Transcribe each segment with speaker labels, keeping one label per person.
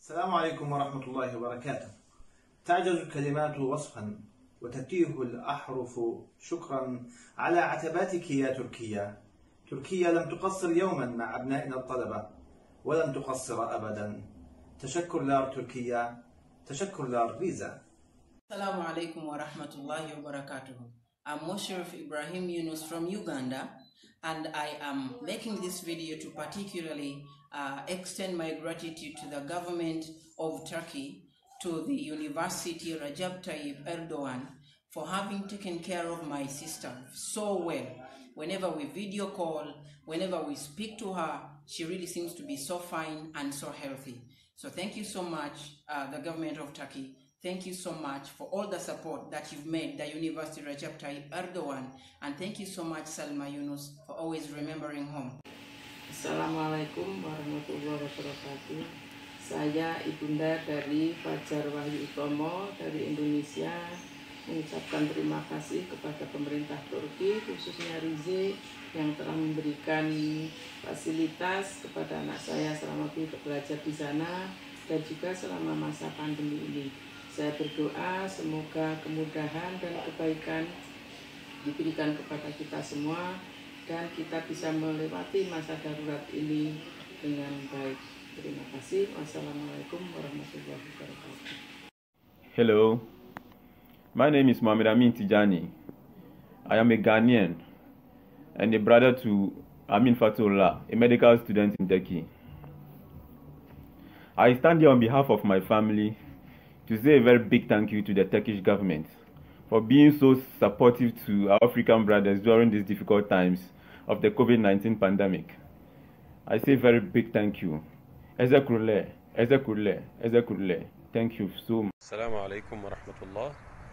Speaker 1: السلام عليكم ورحمة الله وبركاته. تعجز الكلمات وصفا وتتيه الأحرف شكرا على عتباتك يا تركيا. تركيا لم تقصر يوما مع أبنائنا الطلبة ولن تقصر أبدا. تشكر لار تركيا، تشكر لار فيزا.
Speaker 2: Assalamu alaikum wa rahmatullahi wa barakatuh. I'm Musharraf Ibrahim Yunus from Uganda, and I am making this video to particularly extend my gratitude to the government of Turkey, to the University Recep Tayyip Erdogan, for having taken care of my sister so well. Whenever we video call, whenever we speak to her, she really seems to be so fine and so healthy. So thank you so much, the government of Turkey. Thank you so much for all the support that you've made the University Recep Tayyip Erdogan, and thank you so much Salma Yunus for always remembering home.
Speaker 3: Assalamualaikum warahmatullahi wabarakatuh. Saya Ibunda dari Fajar Wahyu Utomo dari Indonesia mengucapkan terima kasih kepada pemerintah Turki, khususnya Rize, yang telah memberikan fasilitas kepada anak saya selama belajar di sana dan juga selama masa pandemi ini. Saya berdoa semoga kemudahan dan kebaikan diberikan kepada kita semua dan kita bisa melewati masa darurat ini dengan baik. Terima kasih. Wassalamualaikum warahmatullahi wabarakatuh.
Speaker 4: Hello, my name is Mohamed Amin Tijani. I am a Ghanaian and a brother to Amin Fatullah, a medical student in Turkey. I stand here on behalf of my family to say a very big thank you to the Turkish government for being so supportive to our African brothers during these difficult times of the COVID-19 pandemic. I say very big thank you. Ezekurle, Ezekurle, Ezekurle. Thank you so much.
Speaker 5: السلام عليكم ورحمة الله.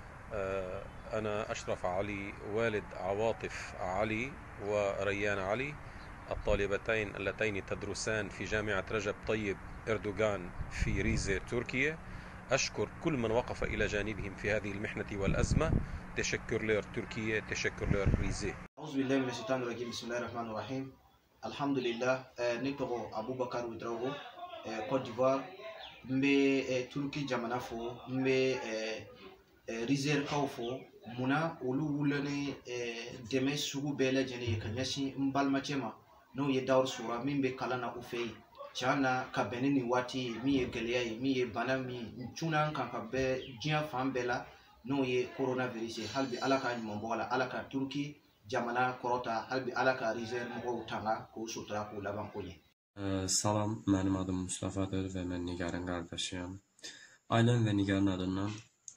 Speaker 5: أنا أشرف علي والد عواطف علي وريان علي، الطالبتين اللتين تدرسان في جامعة رجب طيب إردوغان في ريزة تركيا. أشكر كل من وقف إلى جانبهم في هذه المحنة والأزمة. تشكر لير تركيا، تشكر لير ريزة.
Speaker 1: أعوذ بالله من الشيطان الرجيم. بسم الله الرحمن الرحيم. الحمد لله. نتوغو أبو بكر ودروغو كوت ديفوار مبي تركي جامنافو مبي ريزير كاوفو منا ولو ولني دمي سوغو بيلا جني كنياسي مبالماتيما نو يدور سورا مين بكالنا أوفي Chana kabenini wati miye geleyai miye banami chuna kanka be jiya fambela no ye coronavirus halbi alaka ni mombola alaka Turki jamana korota halbi alaka rizer mo tanga ko sutra ko laban konye.
Speaker 6: Salam, mənim adım Mustafadır və mən Nigarın qardaşıyam. Ailəm və Nigarın adından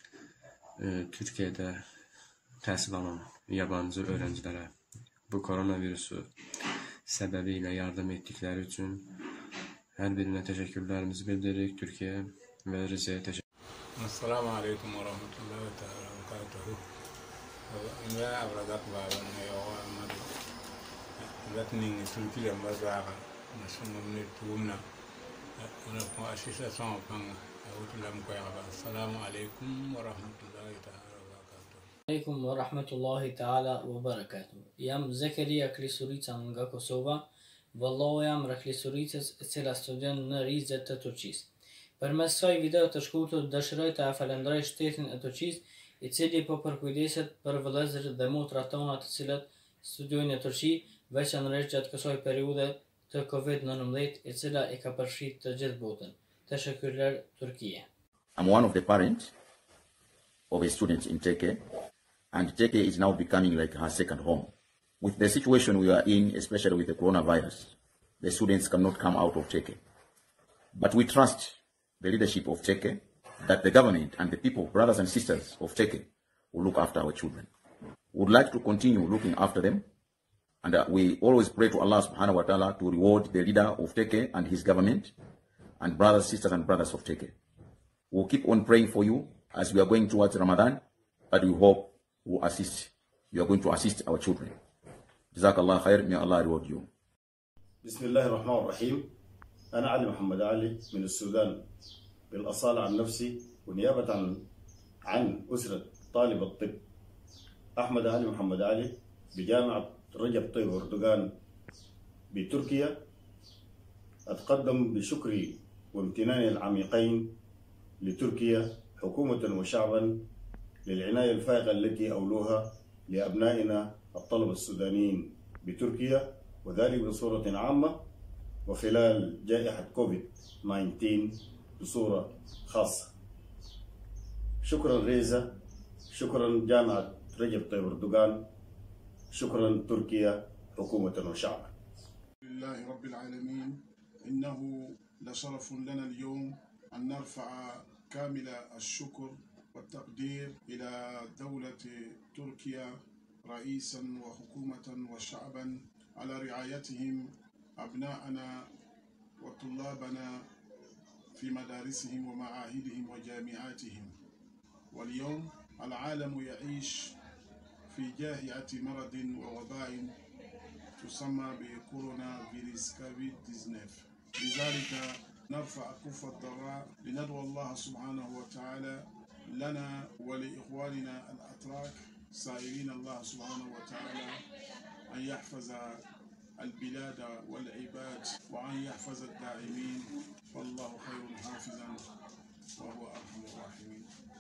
Speaker 6: Türkiyədə təhsil alan yabancı öğrencilere bu koronavirüsü səbəbilə yardım etdikləri üçün her birine teşekkürlerimizi bildiririk. Türkiye ve Rize'ye teşekkür ederim.
Speaker 7: Assalamu alaikum wa rahmatullahi wa barakatuhu. Nga abradak baban ne yawa amadu. Gatning Turkiya mazaga nasumum ne tumna. Ona ko asisa sama panga. Awutulam ko yaba. Assalamu alaikum wa rahmatullahi wa barakatuh.
Speaker 8: Alaikum wa rahmatullahi ta'ala wa barakatuh. Jam Zakaria Klisurica nga Kosova. Vëllohu jam Reklisuricës e cila studion në Rizë të Turqisë. Përmes kësaj video të shkurtër dëshiroj të falenderoj shtetin e Turqisë i cili po përkujdeset për vëllezërit dhe motrat tona të cilët studiojnë në Turqi, veçanërisht gjatë kësaj periudhe të COVID-19 e cila e ka përfshirë të gjithë botën. Teşekkürler Turkiye.
Speaker 9: I'm one of the parents of a student in Turkey, and Turkey is now becoming like her second home. With the situation we are in, especially with the coronavirus, the students cannot come out of Turkey. But we trust the leadership of Turkey, that the government and the people, brothers and sisters of Turkey, will look after our children. We would like to continue looking after them, and we always pray to Allah subhanahu wa ta'ala to reward the leader of Turkey and his government, and brothers, sisters and brothers of Turkey. We'll keep on praying for you as we are going towards Ramadan, but we hope you are going to assist our children. جزاك الله خير. May Allah reward you.
Speaker 10: بسم الله الرحمن الرحيم. أنا علي محمد علي من السودان بالأصالة عن نفسي ونيابة عن أسرة طالب الطب أحمد علي محمد علي بجامعة رجب طيب أردوغان بتركيا. أتقدم بشكري وامتناني العميقين لتركيا حكومة وشعبا للعناية الفائقة التي أولوها لأبنائنا الطلبة السودانيين بتركيا، وذلك بصورة عامة وخلال جائحة كوفيد-19 بصورة خاصة. شكرا ريزا، شكرا جامعة رجب طيب أردوغان، شكرا تركيا حكومة وشعبا.
Speaker 11: لله رب العالمين، إنه لشرف لنا اليوم أن نرفع كامل الشكر والتقدير إلى دولة تركيا رئيسا وحكومة وشعبا على رعايتهم أبناءنا وطلابنا في مدارسهم ومعاهدهم وجامعاتهم. واليوم العالم يعيش في جائحة مرض ووباء تسمى بكورونا فيروس كوفيد-19. لذلك نرفع كف الضراء لندعو الله سبحانه وتعالى لنا ولإخواننا الأتراك، سائلين الله سبحانه وتعالى أن يحفظ البلاد والعباد وأن يحفظ الداعمين، والله خير حافظا وهو أرحم الراحمين.